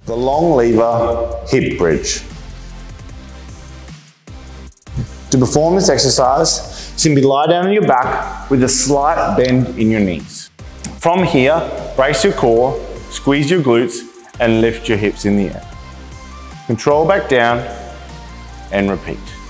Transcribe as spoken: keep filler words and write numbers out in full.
The long lever hip bridge. To perform this exercise, simply lie down on your back with a slight bend in your knees. From here, brace your core, squeeze your glutes, and lift your hips in the air. Control back down and repeat.